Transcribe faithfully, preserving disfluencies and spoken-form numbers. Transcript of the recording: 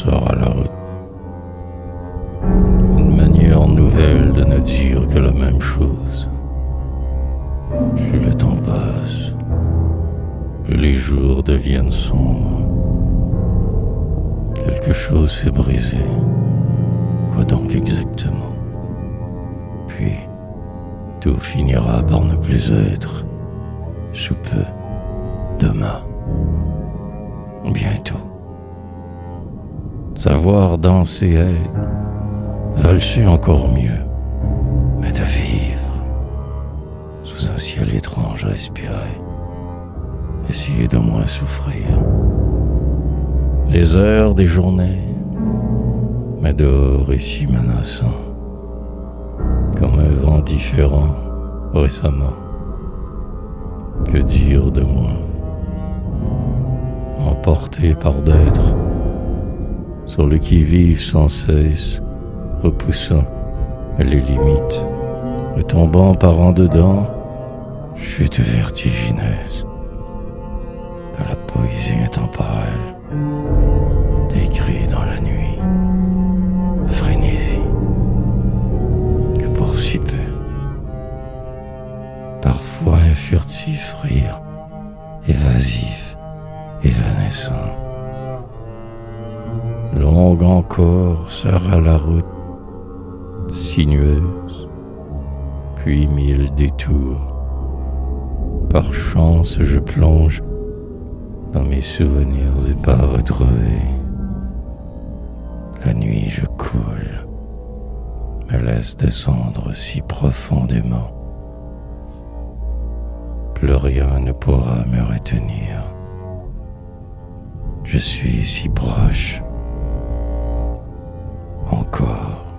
sort à la route. Une manière nouvelle de ne dire que la même chose. Plus le temps passe, plus les jours deviennent sombres. Quelque chose s'est brisé. Quoi donc exactement? Puis, tout finira par ne plus être. Sous peu, demain, bientôt. Savoir danser aide, valser encore mieux, mais de vivre sous un ciel étrange, respirer, essayer de moins souffrir. Les heures des journées, mais dehors est si menaçant, comme un vent différent récemment. Que dire de moi, emporté par d'être, sur le qui-vive sans cesse, repoussant les limites, retombant par en dedans, chute vertigineuse de la poésie intemporelle, décrit dans la nuit, frénésie, que pour si peu, parfois un furtif rire, évasif, évanescent. Longue encore sera la route, sinueuse, puis mille détours. Par chance je plonge dans mes souvenirs et pas retrouvés. La nuit je coule, me laisse descendre si profondément. Plus rien ne pourra me retenir. Je suis si proche. Encore.